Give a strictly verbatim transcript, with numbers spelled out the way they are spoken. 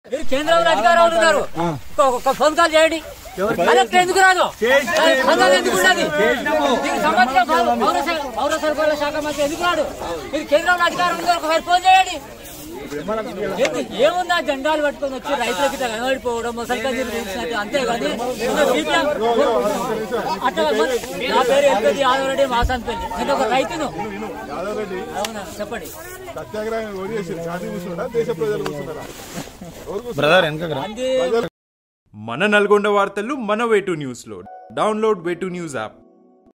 కేంద్రంలో అధికారంలో ఉన్నారు, ఒక ఫోన్ కాల్ చేయండి. కలెక్టర్ ఎందుకు రాదు? ఎందుకు ఉన్నది? దీనికి సంబంధించిన పౌర సరఫరాల శాఖ మంత్రి ఎందుకు రాడు? మీరు కేంద్రంలో అధికారం ఉంది, ఒకసారి ఫోన్ చేయండి. ఏముందా జెండాలు పట్టుకొని వచ్చి రైతులకి కనబడిపోవడం మొసలికన్నీరు తీసినట్టు, అంతేగాని అట్లా. నా పేరు ఎల్పతి యాదవ్ రెడ్డి, మాసాన్పల్లి. నేను ఒక రైతును. అవునా, చెప్పండి. మన నల్గొండ వార్తలు మన వే టూ న్యూస్ లో download Way2News app.